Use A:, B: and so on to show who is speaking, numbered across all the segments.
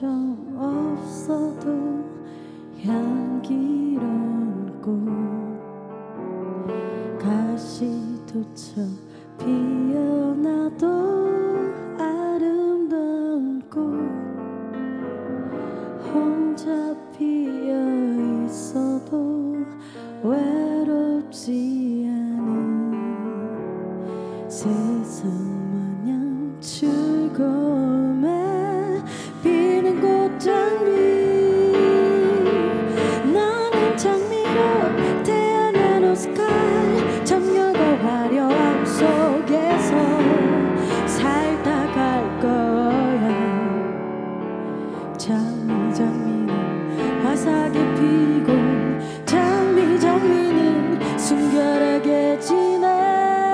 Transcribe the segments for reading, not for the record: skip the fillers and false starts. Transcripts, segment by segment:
A: 점 없어도 향기로운 꽃, 가시도처 피어나도 아름다운 꽃, 혼자 피어 있어도 외롭지 않은 세상 마냥 즐거움에 피는 꽃장미. 나는 장미로 태어난 오스칼, 정열과 화려함 속에서 살다 갈 거야. 장미 장미는 화사하게 피고, 장미 장미는 순결하게 지내.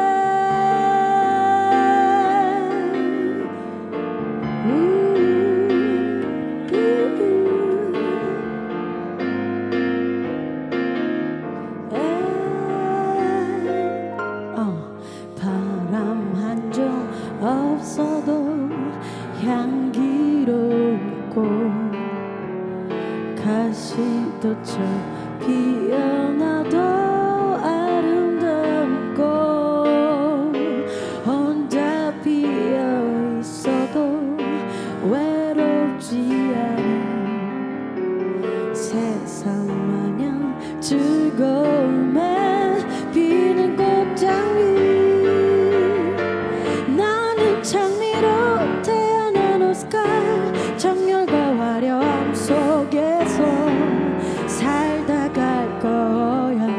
A: 바람 한 점 없어도 향기로운 꽃, 가시도처 피어나도 아름다운 꽃, 혼자 피어 있어도 외롭지 않은 세상 마냥 즐거움에 피는 꽃장미. 나는 장미로 태어난 오스칼, 정열과 화려함 속에서 살다 갈 거야.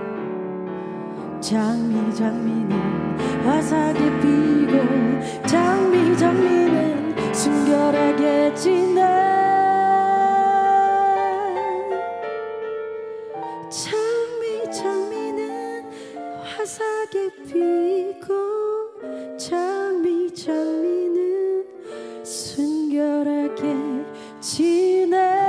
A: 장미 장미는 화사하게 피고, 장미 장미는 순결하게 지내. 장미 장미는 화사하게 피고, 장미 장미는 순결하게 지내.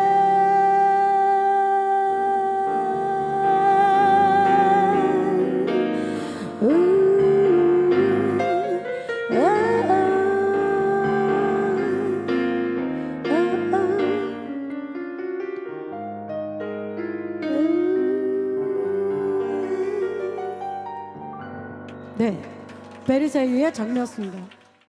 A: 네, 베리사유의 장미였습니다.